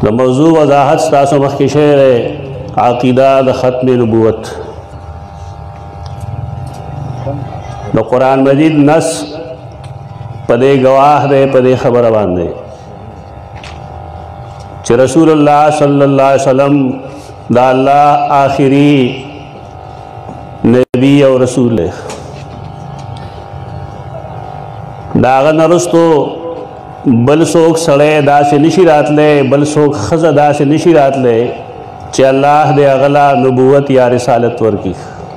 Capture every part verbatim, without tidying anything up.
دا موضوع وضاحت ستاسو مخی شعر عقیدہ دا ختم نبوت دا قرآن مجید نس پدے گواہ دے پدے خبر باندے چھ رسول اللہ صلی اللہ علیہ وسلم دا اللہ آخری نبی اور رسول ہے داغا نرستو بل سوک سڑے دا سے نشی رات لے بل سوک خز دا سے نشی رات لے چہ اللہ دے اغلا نبوت یا رسالت ورکی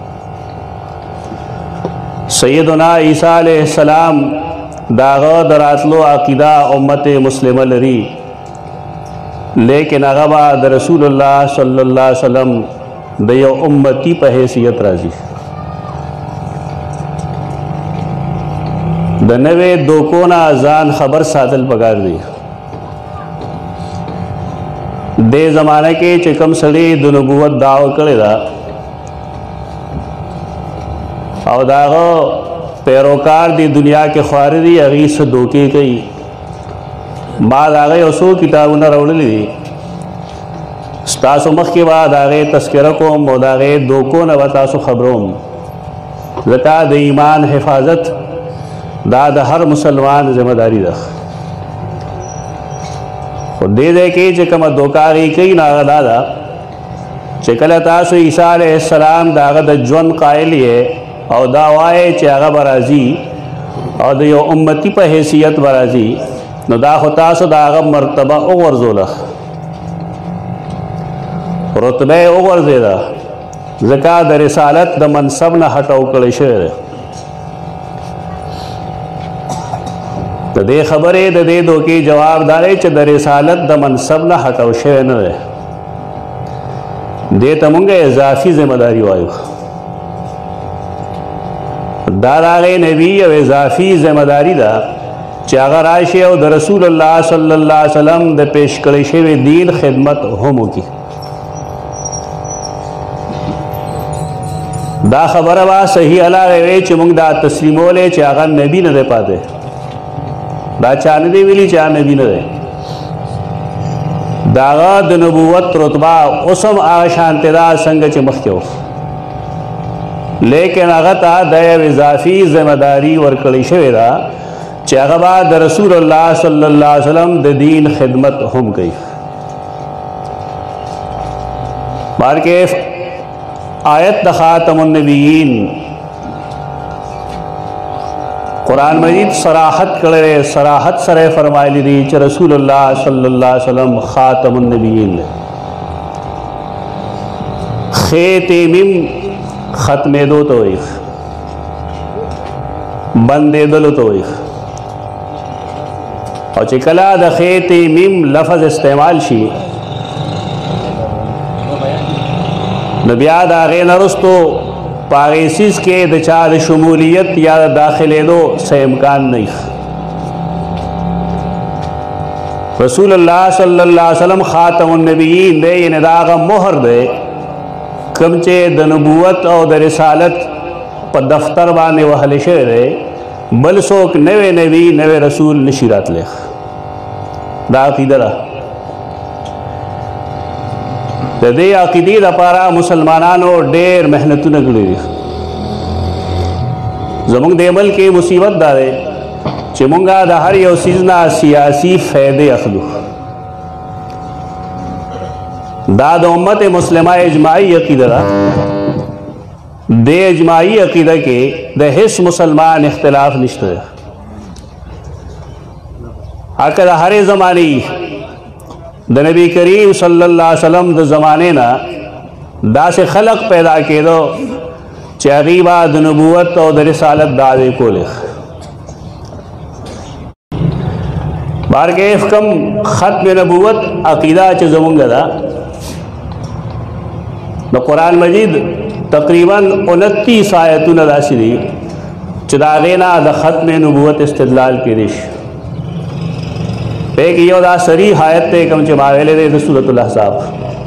سیدنا عیسیٰ علیہ السلام داغا دراتلو عقیدہ امت مسلمہ لری لیکن اغبا دا رسول اللہ صلی اللہ علیہ وسلم دیو امتی پہ حیثیت رازی دا نوے دوکونا ازان خبر ساتل پکار دی دے زمانہ کے چکم سڑی دو نبوت دعوی کرے دا او داغو پیروکار دی دنیا کے خواری دی اغیس دوکی کئی بعد آگئی اسو کتابونا روڑی دی ستاسو مخ کے بعد آگئی تذکرہ کو مود آگئی دوکونا و تاسو خبروم زکا دا ایمان حفاظت دا دا ہر مسلمان ذمہ داری دا خود دے دے کے چکم دوکاری کئی ناغا دادا چکل تاسو عیسیٰ علیہ السلام دا آغا دا جون قائلی ہے او دا وائے چی آغا برازی او دا یو امتی پہ حیثیت برازی نو دا خود تاسو دا آغا مرتبہ اغرزولخ رتبہ اغرزے دا زکا دا رسالت دا منصب نا ہٹاو کلی شعر دا دے خبرے دا دے دو کی جواب دارے چھ دا رسالت دا منصب نا ہٹاو شعر نہ رہے دے تمونگے اضافی ذمہ داری وائیو دا داغے نبی او اضافی ذمہ داری دا چھ اگر آئشے او دا رسول اللہ صلی اللہ علیہ وسلم دا پیش کلیشے وی دین خدمت ہمو کی دا خبر با صحیح اللہ روے چھ مونگ دا تسلیمو لے چھ اگر نبی نہ دے پاتے دا چانے دے ویلی چاہ نبی نہ دے داغا دا نبوت رتبہ اسم آشانتے دا سنگ چھ مخیو لیکن اغتا دیو اضافی ذمہ داری ورکلی شوی دا چہ اغبا دا رسول اللہ صلی اللہ علیہ وسلم دا دین خدمت ہم گئی بارکیف آیت دا خاتم النبیین قرآن مجید صراحت کرے صراحت سرے فرمائی لی دی چہ رسول اللہ صلی اللہ علیہ وسلم خاتم النبیین خیتیمیم ختم دو تویخ بندے دلو تویخ اور چکلا دا خیتیمیم لفظ استعمال شی نبیاد آغی نرستو پاغیسیز کے دچار شمولیت یا داخلے دو سے امکان نہیں رسول اللہ صلی اللہ علیہ وسلم خاتم النبیین دے یعنی داغا مہر دے کمچے دا نبوت او دا رسالت پا دفتر بانے وحلشے دے بل سوک نوے نبی نوے رسول نشیرات لے دا عقیدہ دا دا دے عقیدی دا پارا مسلمانانو دیر محنتو نگلی دی زمانگ دے ملک مصیبت دا دے چھ منگا دا ہر یو سیزنا سیاسی فیدے اخلو دا دا امت مسلمہ اجماعی عقیدہ دا دے اجماعی عقیدہ کے دا حس مسلمان اختلاف نشتے دے آکہ دا ہر زمانی دا نبی کریم صلی اللہ علیہ وسلم دا زمانے نا دا سے خلق پیدا کے دو چاہیبہ دا نبوت اور دا رسالت دا دے کو لکھ بارکیف کم ختم نبوت عقیدہ چھ زمانگا دا دا قرآن مجید تقریباً انتیس آیتون دا سری چھ دا غینا دا ختم نبوت استدلال کی دیش ایک یہ دا صریح آیت تے کم چھ باویلے دے سورۃ الاحزاب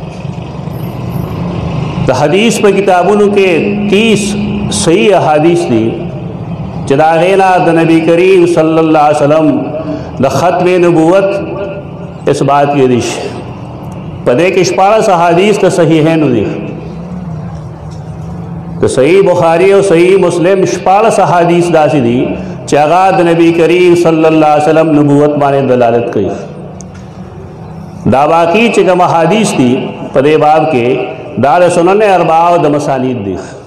دا حدیث پہ کتابوں کے تیس صحیح احادیث دی چھ دا غینا دا نبی کریم صلی اللہ علیہ وسلم دا ختم نبوت اس بات کی دیش پدے کے شپارس احادیث تا صحیحین دی تو صحیح بخاری اور صحیح مسلم شپارس احادیث دا سی دی چاگاد نبی کریم صلی اللہ علیہ وسلم نبوت مانے دلالت کی دا باقی چکم احادیث دی پدے باب کے دار سنن اربعہ و دا مسانید دی